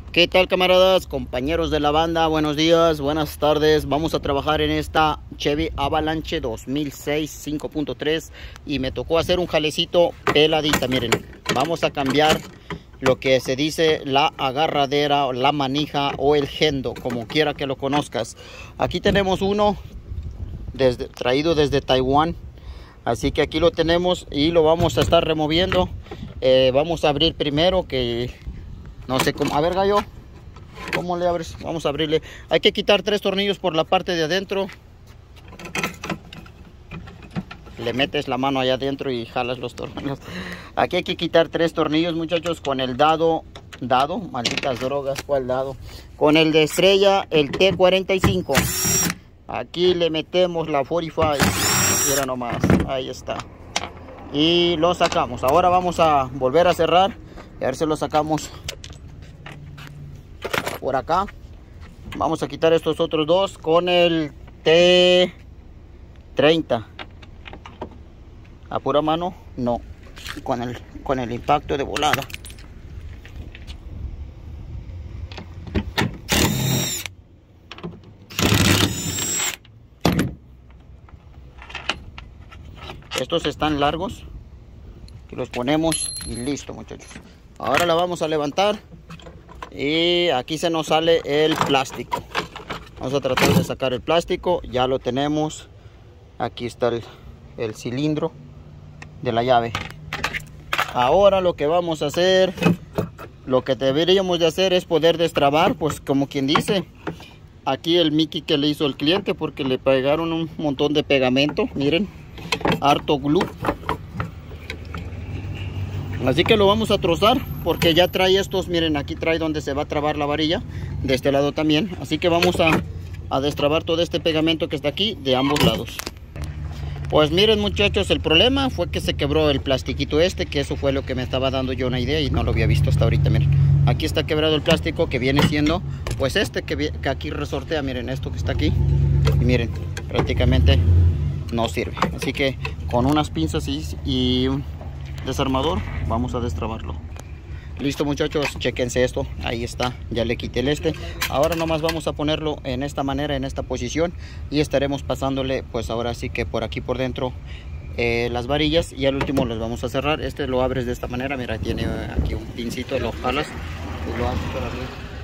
¿Qué tal, camaradas, compañeros de la banda? Buenos días, buenas tardes. Vamos a trabajar en esta Chevy Avalanche 2006 5.3 y me tocó hacer un jalecito peladita. Miren, vamos a cambiar lo que se dice la agarradera o la manija o el gendo, como quiera que lo conozcas. Aquí tenemos uno traído desde Taiwán, así que aquí lo tenemos y lo vamos a estar removiendo. Vamos a abrir primero, que no sé cómo. A ver, gallo, ¿cómo le abres? Vamos a abrirle. Hay que quitar 3 tornillos por la parte de adentro. Le metes la mano allá adentro y jalas los tornillos. Aquí hay que quitar 3 tornillos, muchachos, con el dado, malditas drogas, ¿cuál dado? Con el de estrella, el T45. Aquí le metemos la 45. Mira nomás, ahí está. Y lo sacamos. Ahora vamos a volver a cerrar y a ver si lo sacamos por acá. Vamos a quitar estos otros dos con el T30. A pura mano, no, con el impacto de volada. Estos están largos, que los ponemos y listo, muchachos. Ahora la vamos a levantar y aquí se nos sale el plástico. Vamos a tratar de sacar el plástico. Ya lo tenemos. Aquí está el cilindro de la llave. Ahora lo que vamos a hacer, lo que deberíamos de hacer es poder destrabar, pues como quien dice, aquí el Mickey que le hizo el cliente, porque le pegaron un montón de pegamento, miren, harto glue. Así que lo vamos a trozar, porque ya trae estos, miren, aquí trae donde se va a trabar la varilla, de este lado también. Así que vamos a destrabar todo este pegamento que está aquí de ambos lados. Pues miren, muchachos, el problema fue que se quebró el plastiquito este, que eso fue lo que me estaba dando yo una idea y no lo había visto hasta ahorita. Miren, aquí está quebrado el plástico, que viene siendo pues este que aquí resortea. Miren esto que está aquí, y miren, prácticamente no sirve. Así que con unas pinzas y un desarmador vamos a destrabarlo. Listo, muchachos, chequense esto, ahí está, ya le quité el este. Ahora nomás vamos a ponerlo en esta manera, en esta posición, y estaremos pasándole pues ahora sí que por aquí por dentro las varillas, y al último los vamos a cerrar. Este lo abres de esta manera, mira, tiene aquí un pincito, lo jalas y lo haces por arriba.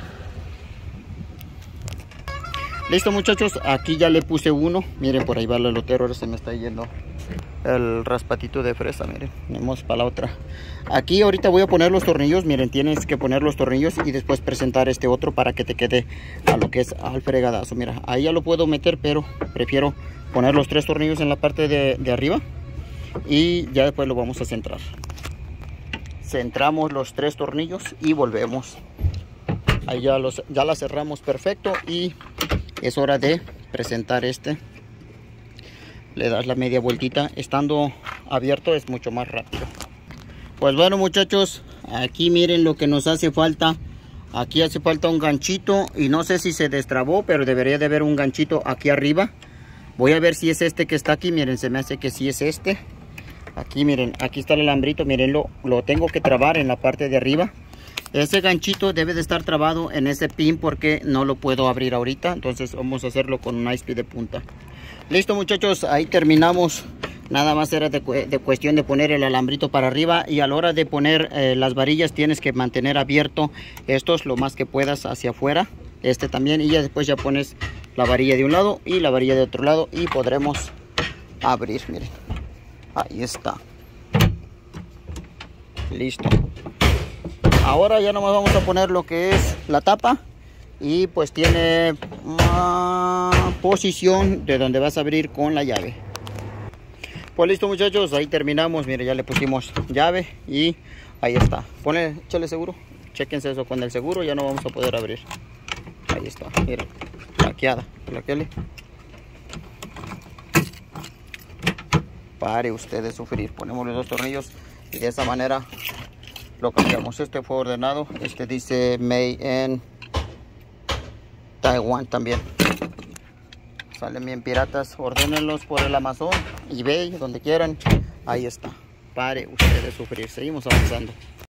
Listo, muchachos, aquí ya le puse uno. Miren, por ahí va el elotero, ahora se me está yendo el raspatito de fresa. Miren, tenemos para la otra. Aquí ahorita voy a poner los tornillos. Miren, tienes que poner los tornillos y después presentar este otro para que te quede a lo que es al fregadazo. Mira, ahí ya lo puedo meter, pero prefiero poner los 3 tornillos en la parte de arriba y ya después lo vamos a centrar. Centramos los 3 tornillos y volvemos. Ahí ya la cerramos perfecto y es hora de presentar este. Le das la media vueltita. Estando abierto es mucho más rápido. Pues bueno, muchachos, aquí miren lo que nos hace falta. Aquí hace falta un ganchito y no sé si se destrabó, pero debería de haber un ganchito aquí arriba. Voy a ver si es este que está aquí. Miren, se me hace que sí es este. Aquí miren, aquí está el alambrito. Miren, lo tengo que trabar en la parte de arriba. Ese ganchito debe de estar trabado en ese pin porque no lo puedo abrir ahorita. Entonces vamos a hacerlo con un ISP de punta. Listo, muchachos, ahí terminamos. Nada más era de cuestión de poner el alambrito para arriba. Y a la hora de poner las varillas tienes que mantener abierto estos lo más que puedas hacia afuera. Este también, y ya después ya pones la varilla de un lado y la varilla de otro lado y podremos abrir. Miren, ahí está. Listo. Ahora ya nomás vamos a poner lo que es la tapa y pues tiene una posición de donde vas a abrir con la llave. Pues listo, muchachos, ahí terminamos. Mire, ya le pusimos llave y ahí está. Échale seguro, chequense eso con el seguro, ya no vamos a poder abrir. Ahí está, miren, laqueada, laqueale. Pare usted de sufrir, ponemos los 2 tornillos y de esa manera lo cambiamos. Este fue ordenado, este dice Made in Taiwan también. Salen bien piratas, ordénenlos por el Amazon, eBay, donde quieran. Ahí está. Pare usted de sufrir, seguimos avanzando.